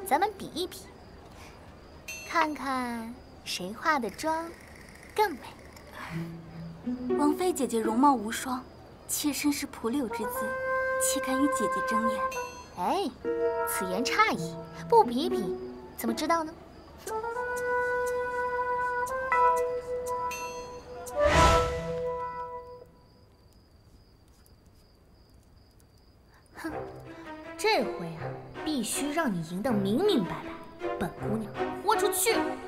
咱们比一比，看看谁化的妆更美。 王妃姐姐容貌无双，妾身是蒲柳之姿，岂敢与姐姐争艳？ 哎，此言差矣，不比一比，怎么知道呢？哼，这回啊，必须让你赢得明明白白，本姑娘豁出去！